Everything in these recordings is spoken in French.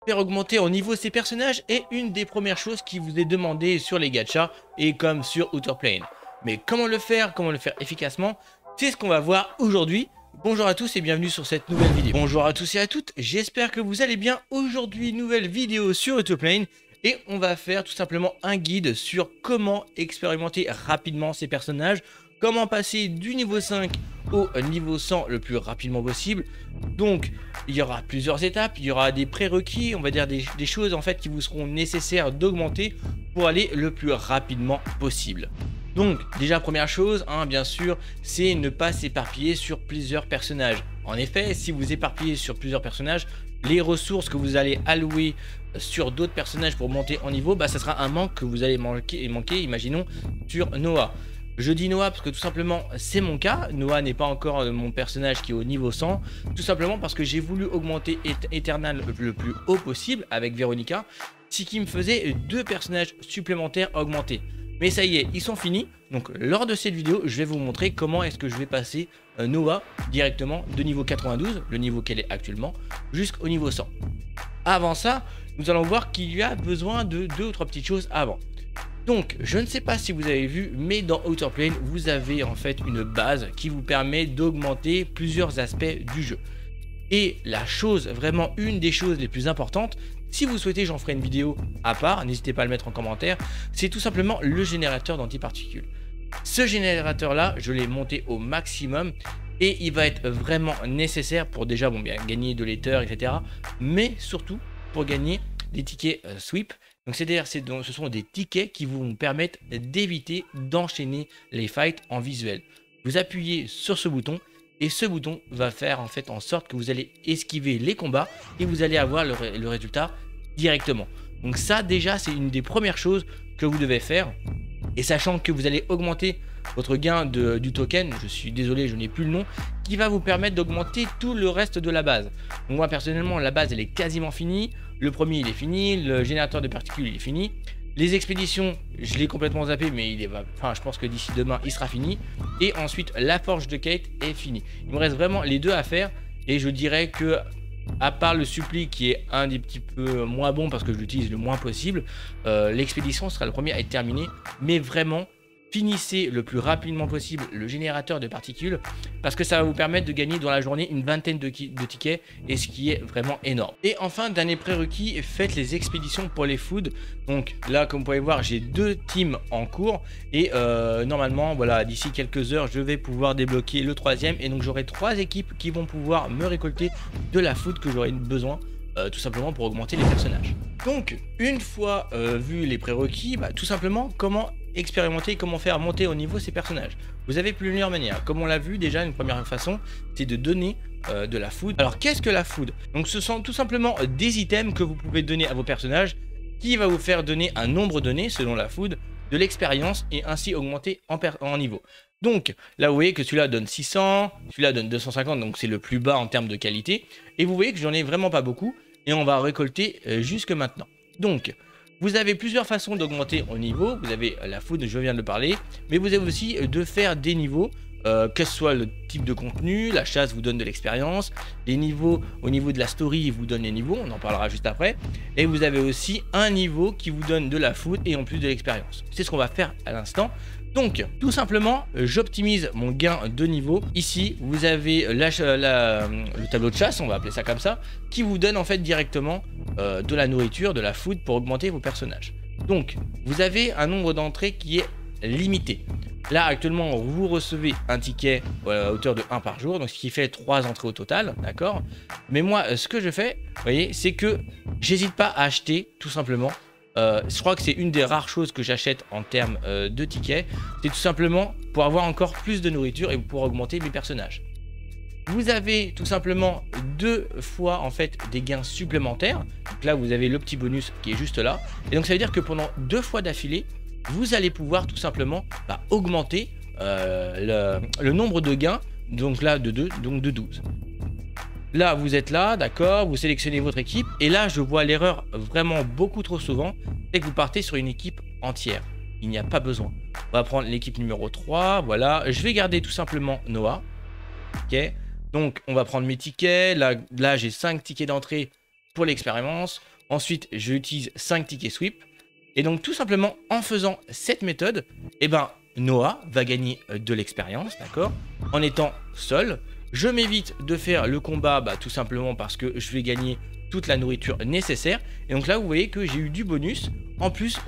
Faire augmenter en niveau ses personnages est une des premières choses qui vous est demandée sur les gachas et comme sur Outerplane. Mais comment le faire efficacement, c'est ce qu'on va voir aujourd'hui. Bonjour à tous et bienvenue sur cette nouvelle vidéo. Bonjour à tous et à toutes, j'espère que vous allez bien. Aujourd'hui, nouvelle vidéo sur Outerplane et on va faire tout simplement un guide sur comment expérimenter rapidement ces personnages, comment passer du niveau 5 au niveau 100 le plus rapidement possible. Donc il y aura plusieurs étapes, il y aura des prérequis, on va dire des choses en fait qui vous seront nécessaires d'augmenter pour aller le plus rapidement possible. Donc déjà première chose, bien sûr, c'est ne pas s'éparpiller sur plusieurs personnages. En effet, si vous éparpillez sur plusieurs personnages, les ressources que vous allez allouer sur d'autres personnages pour monter en niveau, ça sera un manque que vous allez manquer, imaginons, sur Noah. Je dis Noah parce que tout simplement c'est mon cas. Noah n'est pas encore mon personnage qui est au niveau 100. Tout simplement parce que j'ai voulu augmenter Eternal le plus haut possible avec Veronica. Ce qui me faisait 2 personnages supplémentaires augmentés. Mais ça y est, ils sont finis. Donc lors de cette vidéo, je vais vous montrer comment est-ce que je vais passer Noah directement de niveau 92, le niveau qu'elle est actuellement, jusqu'au niveau 100. Avant ça, nous allons voir qu'il y a besoin de 2 ou 3 petites choses avant. Donc, je ne sais pas si vous avez vu, mais dans Outerplane, vous avez en fait une base qui vous permet d'augmenter plusieurs aspects du jeu. Et la chose, vraiment une des choses les plus importantes, si vous souhaitez, j'en ferai une vidéo à part, n'hésitez pas à le mettre en commentaire, c'est tout simplement le générateur d'antiparticules. Ce générateur-là, je l'ai monté au maximum et il va être vraiment nécessaire pour déjà bien gagner de l'Ether, etc. Mais surtout pour gagner des tickets sweep. Donc c'est-à-dire ce sont des tickets qui vous permettent d'éviter d'enchaîner les fights en visuel. Vous appuyez sur ce bouton et ce bouton va faire en fait en sorte que vous allez esquiver les combats et vous allez avoir le résultat directement. Donc ça déjà c'est une des premières choses que vous devez faire. Et sachant que vous allez augmenter votre gain du token, je suis désolé, je n'ai plus le nom, qui va vous permettre d'augmenter tout le reste de la base. Donc moi personnellement, la base elle est quasiment finie. Le premier il est fini, le générateur de particules il est fini. Les expéditions, je l'ai complètement zappé, mais je pense que d'ici demain il sera fini. Et ensuite la forge de Kate est finie. Il me reste vraiment les 2 à faire et je dirais que à part le suppli qui est un des petits peu moins bon parce que je l'utilise le moins possible, l'expédition sera le premier à être terminé. Mais vraiment, finissez le plus rapidement possible le générateur de particules parce que ça va vous permettre de gagner dans la journée une vingtaine de tickets et ce qui est vraiment énorme. Et enfin, dernier prérequis, faites les expéditions pour les foods. Donc là, comme vous pouvez voir, j'ai 2 teams en cours et normalement, voilà, d'ici quelques heures, je vais pouvoir débloquer le 3e et donc j'aurai 3 équipes qui vont pouvoir me récolter de la food que j'aurai besoin. Tout simplement pour augmenter les personnages. Donc une fois vu les prérequis, tout simplement comment expérimenter, comment faire monter au niveau ces personnages. Vous avez plusieurs manières. Comme on l'a vu déjà, une première façon c'est de donner de la food. Alors qu'est-ce que la food? Donc ce sont tout simplement des items que vous pouvez donner à vos personnages qui va vous faire donner un nombre donné selon la food de l'expérience et ainsi augmenter en niveau. Donc là vous voyez que celui-là donne 600, celui-là donne 250, donc c'est le plus bas en termes de qualité. Et vous voyez que j'en ai vraiment pas beaucoup et on va récolter jusque maintenant. Donc vous avez plusieurs façons d'augmenter au niveau. Vous avez la food, je viens de le parler, mais vous avez aussi de faire des niveaux, que ce soit le type de contenu, la chasse vous donne de l'expérience, les niveaux au niveau de la story vous donne les niveaux, on en parlera juste après, et vous avez aussi un niveau qui vous donne de la food et en plus de l'expérience. C'est ce qu'on va faire à l'instant. Donc tout simplement j'optimise mon gain de niveau. Ici vous avez le tableau de chasse, on va appeler ça comme ça, qui vous donne en fait directement de la nourriture, de la food pour augmenter vos personnages. Donc vous avez un nombre d'entrées qui est limité. Là actuellement vous recevez un ticket à hauteur de 1 par jour, donc ce qui fait 3 entrées au total, d'accord. Mais moi ce que je fais, vous voyez, c'est que j'hésite pas à acheter tout simplement. Je crois que c'est une des rares choses que j'achète en termes de tickets. C'est tout simplement pour avoir encore plus de nourriture et pour augmenter mes personnages. Vous avez tout simplement 2 fois en fait des gains supplémentaires. Donc là vous avez le petit bonus qui est juste là. Et donc ça veut dire que pendant 2 fois d'affilée, vous allez pouvoir tout simplement augmenter le nombre de gains. Donc là de 2, donc de 12. Là, vous êtes là, d'accord, vous sélectionnez votre équipe. Et là, je vois l'erreur vraiment beaucoup trop souvent. C'est que vous partez sur une équipe entière. Il n'y a pas besoin. On va prendre l'équipe numéro 3. Voilà, je vais garder tout simplement Noah. Ok, donc on va prendre mes tickets. Là j'ai 5 tickets d'entrée pour l'expérience. Ensuite, j'utilise 5 tickets sweep. Et donc, tout simplement, en faisant cette méthode, eh ben, Noah va gagner de l'expérience, d'accord? En étant seul. Je m'évite de faire le combat, tout simplement parce que je vais gagner toute la nourriture nécessaire. Et donc là, vous voyez que j'ai eu du bonus, en plus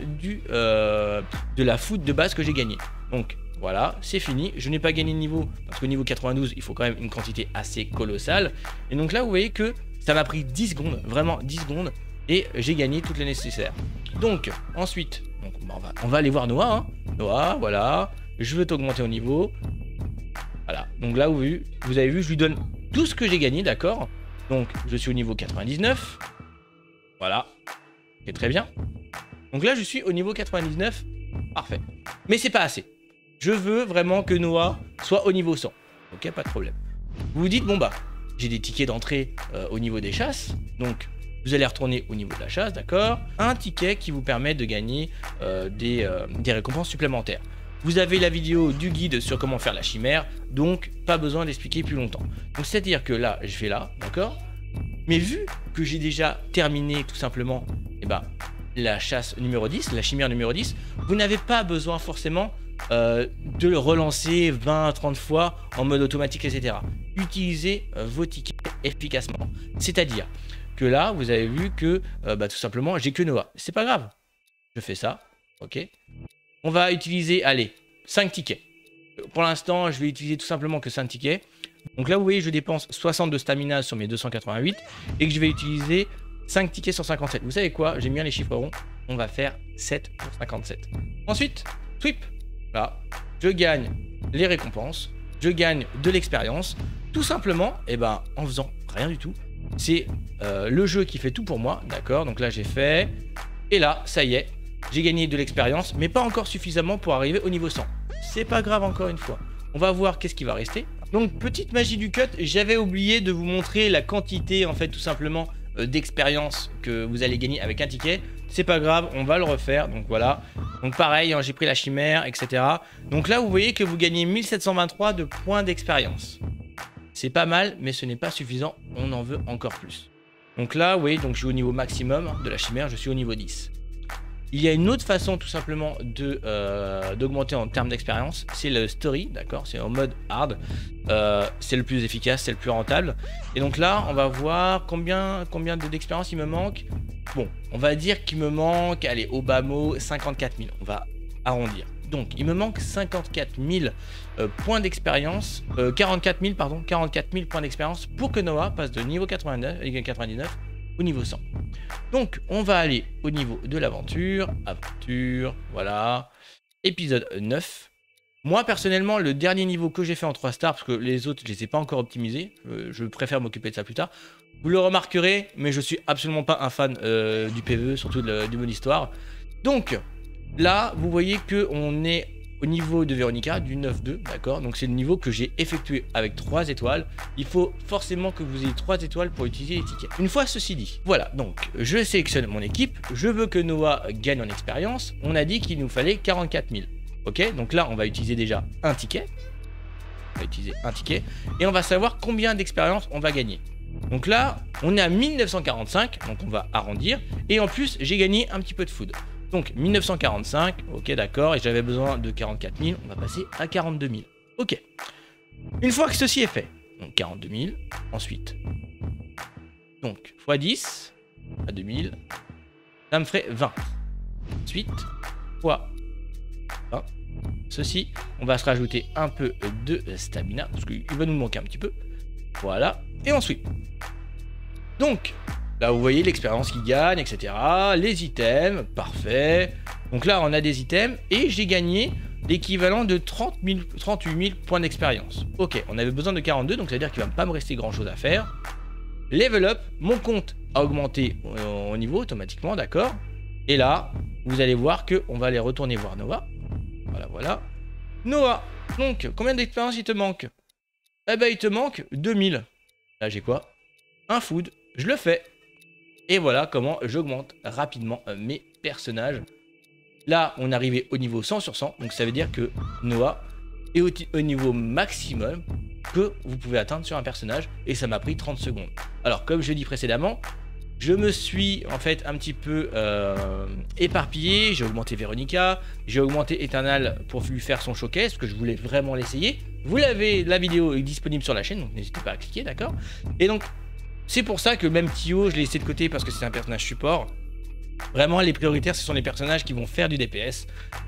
de la food de base que j'ai gagné. Donc, voilà, c'est fini. Je n'ai pas gagné de niveau, parce qu'au niveau 92, il faut quand même une quantité assez colossale. Et donc là, vous voyez que ça m'a pris 10 secondes, vraiment 10 secondes. Et j'ai gagné toutes les nécessaires. Donc, ensuite, on va aller voir Noah. Hein. Noah, voilà. Je veux t'augmenter au niveau. Voilà. Donc là, vous avez vu, je lui donne tout ce que j'ai gagné, d'accord? Donc, je suis au niveau 99. Voilà. C'est très bien. Donc là, je suis au niveau 99. Parfait. Mais c'est pas assez. Je veux vraiment que Noah soit au niveau 100. Ok, pas de problème. Vous vous dites, bon j'ai des tickets d'entrée au niveau des chasses. Donc, vous allez retourner au niveau de la chasse, d'accord? Un ticket qui vous permet de gagner des récompenses supplémentaires. Vous avez la vidéo du guide sur comment faire la chimère, donc pas besoin d'expliquer plus longtemps. Donc c'est-à-dire que là, je vais là, d'accord? Mais vu que j'ai déjà terminé tout simplement la chasse numéro 10, la chimère numéro 10, vous n'avez pas besoin forcément de le relancer 20-30 fois en mode automatique, etc. Utilisez vos tickets efficacement. C'est-à-dire que là, vous avez vu que tout simplement, j'ai que Noah. C'est pas grave. Je fais ça, ok? On va utiliser, allez, 5 tickets. Pour l'instant, je vais utiliser tout simplement que 5 tickets. Donc là, vous voyez, je dépense 60 de stamina sur mes 288 et que je vais utiliser 5 tickets sur 57. Vous savez quoi? J'aime bien les chiffres ronds. On va faire 7 pour 57. Ensuite, sweep. Là, je gagne les récompenses. Je gagne de l'expérience. Tout simplement, en faisant rien du tout. C'est le jeu qui fait tout pour moi. D'accord? Donc là, j'ai fait. Et là, ça y est. J'ai gagné de l'expérience, mais pas encore suffisamment pour arriver au niveau 100. C'est pas grave encore une fois. On va voir qu'est-ce qui va rester. Donc, petite magie du cut, j'avais oublié de vous montrer la quantité, en fait, tout simplement, d'expérience que vous allez gagner avec un ticket. C'est pas grave, on va le refaire. Donc voilà. Donc pareil, hein, j'ai pris la chimère, etc. Donc là, vous voyez que vous gagnez 1723 de points d'expérience. C'est pas mal, mais ce n'est pas suffisant. On en veut encore plus. Donc là, vous voyez, donc je suis au niveau maximum de la chimère, je suis au niveau 10. Il y a une autre façon tout simplement d'augmenter en termes d'expérience, c'est le story, d'accord? C'est en mode hard, c'est le plus efficace, c'est le plus rentable. Et donc là, on va voir combien d'expérience il me manque. Bon, on va dire qu'il me manque, allez, au bas mot, 54 000, on va arrondir. Donc, il me manque 54 000 points d'expérience, 44 000 points d'expérience pour que Noah passe de niveau 99 au niveau 100. Donc, on va aller au niveau de l'aventure. Aventure, voilà. Épisode 9. Moi, personnellement, le dernier niveau que j'ai fait en 3 stars, parce que les autres, je ne les ai pas encore optimisés, je préfère m'occuper de ça plus tard. Vous le remarquerez, mais je suis absolument pas un fan du PvE, surtout du mode histoire. Donc, là, vous voyez qu'on est au niveau de Véronica, du 9-2, d'accord? Donc, c'est le niveau que j'ai effectué avec 3 étoiles. Il faut forcément que vous ayez 3 étoiles pour utiliser les tickets. Une fois ceci dit, voilà, donc, je sélectionne mon équipe. Je veux que Noah gagne en expérience. On a dit qu'il nous fallait 44 000. Ok, donc là, on va utiliser déjà un ticket. On va utiliser un ticket. Et on va savoir combien d'expérience on va gagner. Donc là, on est à 1945, donc on va arrondir. Et en plus, j'ai gagné un petit peu de food. Donc 1945, ok d'accord, et j'avais besoin de 44 000, on va passer à 42 000. Ok. Une fois que ceci est fait, donc 42 000, ensuite, donc x 10 à 2000, ça me ferait 20. Ensuite, x 20. Ceci, on va se rajouter un peu de stamina, parce qu'il va nous manquer un petit peu. Voilà, et ensuite. Donc, là, vous voyez l'expérience qui gagne, etc. Les items, parfait. Donc là, on a des items et j'ai gagné l'équivalent de 38 000 points d'expérience. Ok, on avait besoin de 42, donc ça veut dire qu'il ne va pas me rester grand-chose à faire. Level up, mon compte a augmenté au niveau automatiquement, d'accord. Et là, vous allez voir qu'on va aller retourner voir Noah. Voilà, voilà. Noah, donc, combien d'expérience il te manque? Eh ben, il te manque 2000. Là, j'ai quoi? Un food. Je le fais. Et voilà comment j'augmente rapidement mes personnages. Là, on est arrivé au niveau 100 sur 100. Donc, ça veut dire que Noah est au niveau maximum que vous pouvez atteindre sur un personnage. Et ça m'a pris 30 secondes. Alors, comme je l'ai dit précédemment, je me suis en fait un petit peu éparpillé. J'ai augmenté Véronica, j'ai augmenté Eternal pour lui faire son showcase, parce que je voulais vraiment l'essayer. Vous l'avez, la vidéo est disponible sur la chaîne, donc n'hésitez pas à cliquer, d'accord? Et donc, c'est pour ça que même Tio, je l'ai laissé de côté parce que c'est un personnage support. Vraiment, les prioritaires, ce sont les personnages qui vont faire du DPS.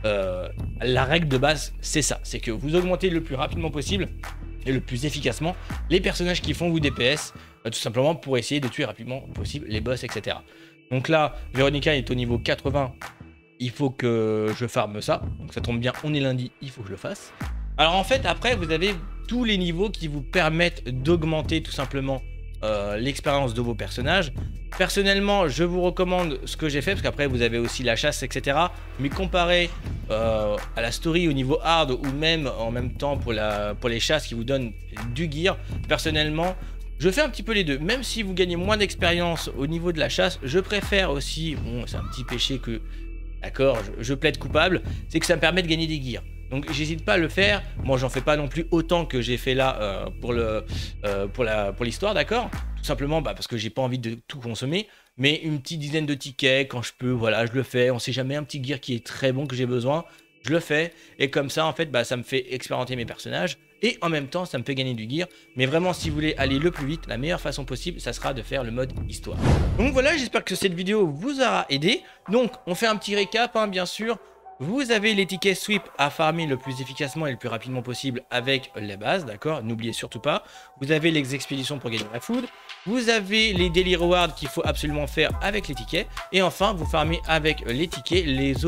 La règle de base, c'est ça. C'est que vous augmentez le plus rapidement possible et le plus efficacement les personnages qui font vous DPS, tout simplement pour essayer de tuer rapidement possible les boss, etc. Donc là, Véronica est au niveau 80. Il faut que je farme ça. Donc ça tombe bien, on est lundi, il faut que je le fasse. Alors en fait, après, vous avez tous les niveaux qui vous permettent d'augmenter tout simplement l'expérience de vos personnages. Personnellement, je vous recommande ce que j'ai fait, parce qu'après vous avez aussi la chasse, etc. Mais comparé à la story au niveau hard, ou même en même temps pour les chasses qui vous donnent du gear, personnellement, je fais un petit peu les deux. Même si vous gagnez moins d'expérience au niveau de la chasse, je préfère aussi, bon c'est un petit péché que, d'accord, je plaide coupable, c'est que ça me permet de gagner des gears. Donc j'hésite pas à le faire. Moi j'en fais pas non plus autant que j'ai fait là pour l'histoire, d'accord? Tout simplement parce que j'ai pas envie de tout consommer. Mais une petite dizaine de tickets quand je peux, voilà, je le fais. On sait jamais, un petit gear qui est très bon que j'ai besoin, je le fais. Et comme ça en fait ça me fait expérimenter mes personnages. Et en même temps ça me fait gagner du gear. Mais vraiment, si vous voulez aller le plus vite, la meilleure façon possible, ça sera de faire le mode histoire. Donc voilà, j'espère que cette vidéo vous aura aidé. Donc on fait un petit récap, hein, bien sûr. Vous avez les tickets sweep à farmer le plus efficacement et le plus rapidement possible avec les bases, d'accord? N'oubliez surtout pas. Vous avez les expéditions pour gagner la food. Vous avez les daily rewards qu'il faut absolument faire avec les tickets. Et enfin, vous farmez avec les tickets les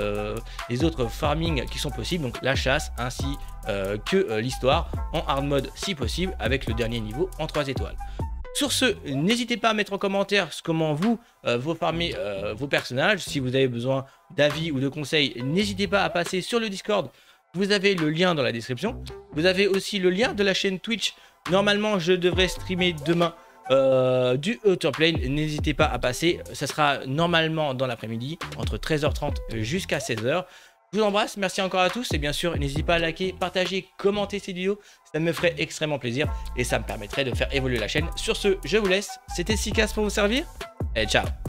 autres farming qui sont possibles, donc la chasse ainsi que l'histoire en hard mode si possible, avec le dernier niveau en 3 étoiles. Sur ce, n'hésitez pas à mettre en commentaire comment vous farmez vos personnages. Si vous avez besoin d'avis ou de conseils, n'hésitez pas à passer sur le Discord. Vous avez le lien dans la description. Vous avez aussi le lien de la chaîne Twitch. Normalement, je devrais streamer demain du Outerplane. N'hésitez pas à passer. Ça sera normalement dans l'après-midi, entre 13h30 jusqu'à 16h. Je vous embrasse, merci encore à tous et bien sûr n'hésitez pas à liker, partager, commenter cette vidéo, ça me ferait extrêmement plaisir et ça me permettrait de faire évoluer la chaîne. Sur ce, je vous laisse, c'était Sicas pour vous servir et ciao.